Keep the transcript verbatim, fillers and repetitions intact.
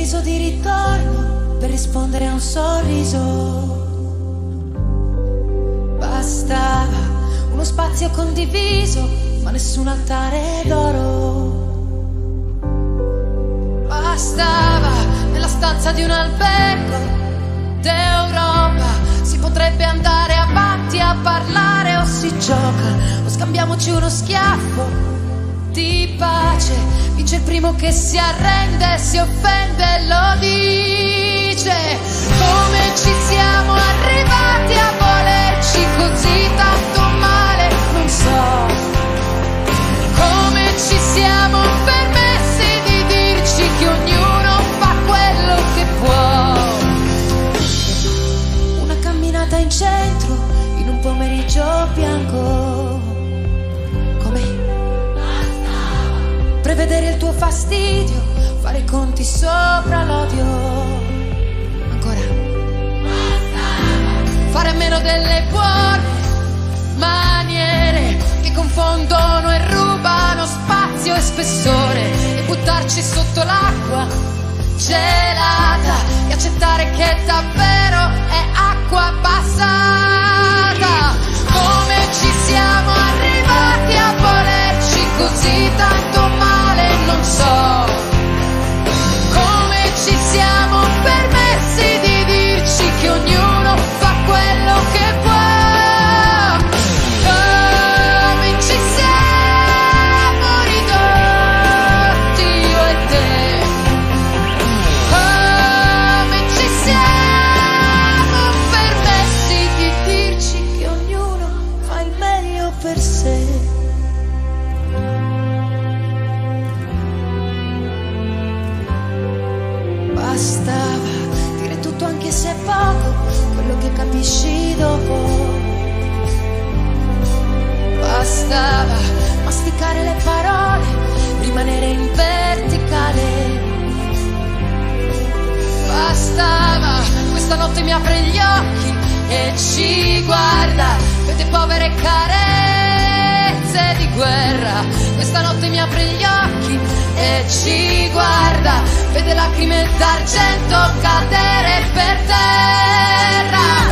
sorriso di ritorno per rispondere a un sorriso. Bastava uno spazio condiviso, ma nessun altare d'oro. Bastava nella stanza di un albergo d'Europa. Si potrebbe andare avanti a parlare, o si gioca, o scambiamoci uno schiaffo di pace. Vince il primo che si arrende, si offende e lo dice. Come ci siamo arrivati a volerci così tanto male, non so. Come ci siamo permessi di dirci che ognuno fa quello che può. Una camminata in centro, in un pomeriggio bianco. Come? Prevedere il tuo fastidio, fare i conti sopra l'odio. Ancora. Fare a meno delle buone maniere che confondono e rubano spazio e spessore, e buttarci sotto l'acqua gelata e accettare che davvero è acqua passata. Come ci siamo arrivati a volerci così tanto male, non so. Come ci siamo permessi di dirci che ognuno fa quello che può. Come ci siamo ridotti io e te. Come ci siamo permessi di dirci che ognuno fa il meglio per sé. Bastava dire tutto anche se è poco, quello che capisci dopo. Bastava masticare le parole, rimanere in verticale. Bastava, questa notte mi apre gli occhi e ci guarda, vede povere carezze di guerra. Questa notte mi apre gli occhi e ci guarda, vede lacrime d'argento cadere per terra.